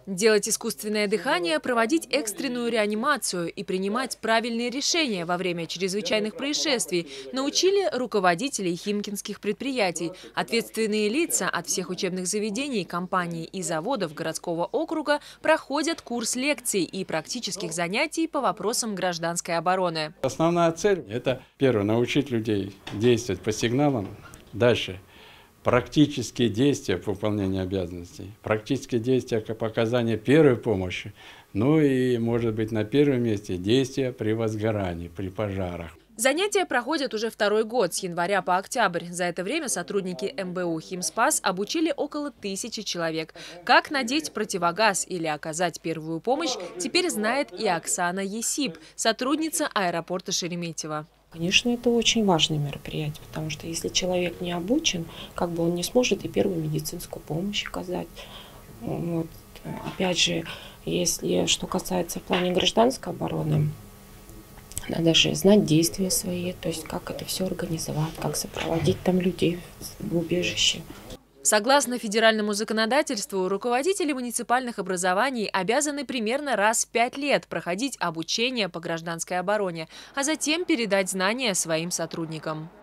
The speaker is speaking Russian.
Делать искусственное дыхание, проводить экстренную реанимацию и принимать правильные решения во время чрезвычайных происшествий научили руководителей химкинских предприятий. Ответственные лица от всех учебных заведений, компаний и заводов городского округа проходят курс лекций и практических занятий по вопросам гражданской обороны. Основная цель – это, первое, научить людей действовать по сигналам. Дальше – практические действия по выполнению обязанностей, практические действия по оказанию первой помощи, ну и, может быть, на первом месте действия при возгорании, при пожарах. Занятия проходят уже второй год, с января по октябрь. За это время сотрудники МБУ «Химспас» обучили около 1000 человек. Как надеть противогаз или оказать первую помощь, теперь знает и Оксана Есип, сотрудница аэропорта Шереметьево. Конечно, это очень важное мероприятие, потому что если человек не обучен, он не сможет и первую медицинскую помощь оказать. Вот. Опять же, если что касается в плане гражданской обороны, надо же знать действия свои, то есть как это все организовать, как сопроводить там людей в убежище. Согласно федеральному законодательству, руководители муниципальных образований обязаны примерно раз в 5 лет проходить обучение по гражданской обороне, а затем передать знания своим сотрудникам.